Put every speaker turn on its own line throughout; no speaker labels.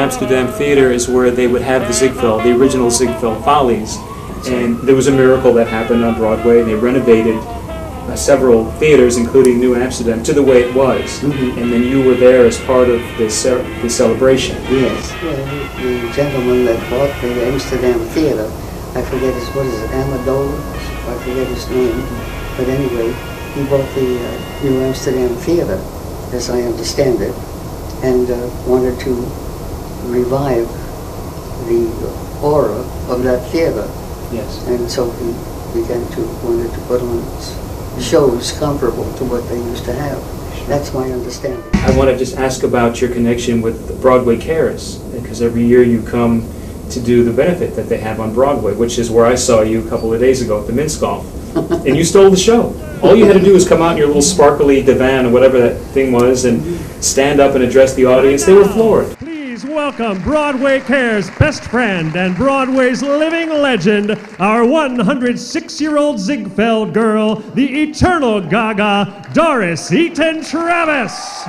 Amsterdam Theater is where they would have the Ziegfeld, the original Ziegfeld Follies. And there was a miracle that happened on Broadway. They renovated several theaters, including New Amsterdam, to the way it was. And then you were there as part of the celebration.
Yes. Well, the gentleman that bought the Amsterdam Theater, I forget his, what is it, Amador? I forget his name. But anyway, he bought the New Amsterdam Theater, as I understand it, and wanted to revive the aura of that theater.
Yes.
And so he wanted to put on shows comparable to what they used to have. That's my understanding.
I want to just ask about your connection with Broadway Cares, because every year you come to do the benefit that they have on Broadway, which is where I saw you a couple of days ago at the Mince Golf. And you stole the show. All you had to do was come out in your little sparkly divan or whatever that thing was and stand up and address the audience. They were floored.
Please welcome Broadway Cares' best friend and Broadway's living legend, our 106-year-old Ziegfeld girl, the eternal Gaga, Doris Eaton Travis.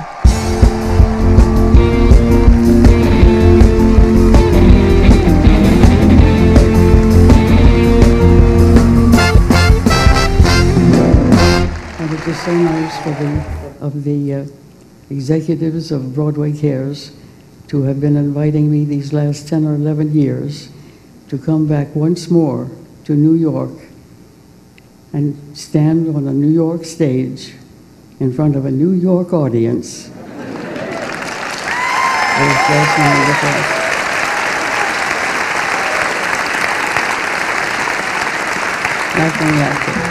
And it was so nice for the executives of Broadway Cares to have been inviting me these last 10 or 11 years to come back once more to New York and stand on a New York stage in front of a New York audience. It was just wonderful. Nothing like it.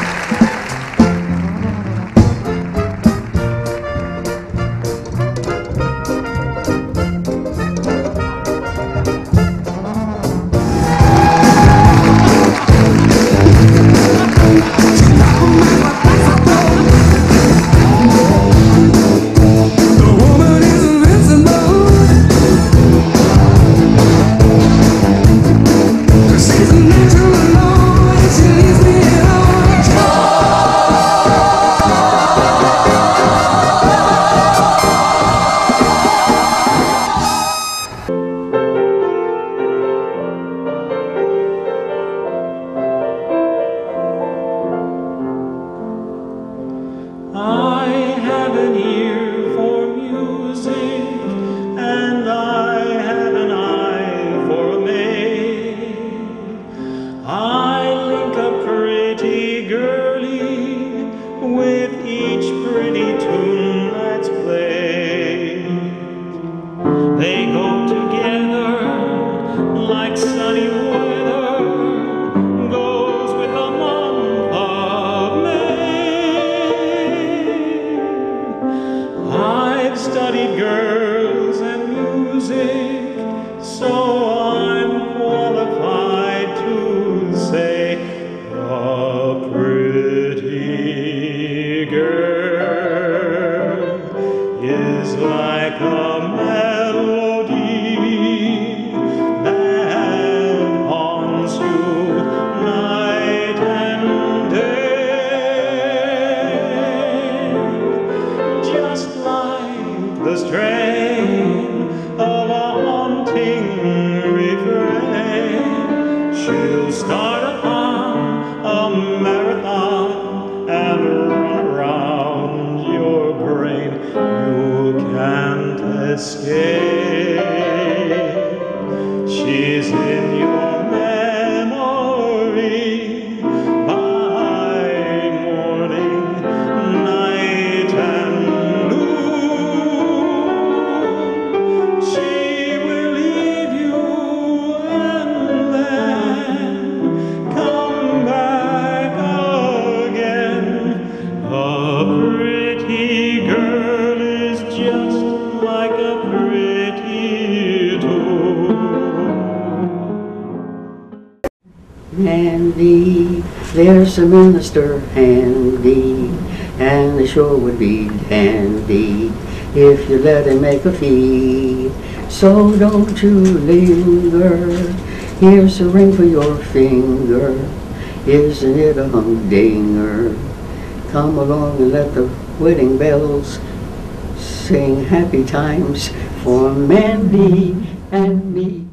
Handy, there's a minister handy, and the show would be dandy if you let him make a fee. So don't you linger, here's a ring for your finger, isn't it a humdinger? Come along and let the wedding bells sing happy times for Mandy. and me.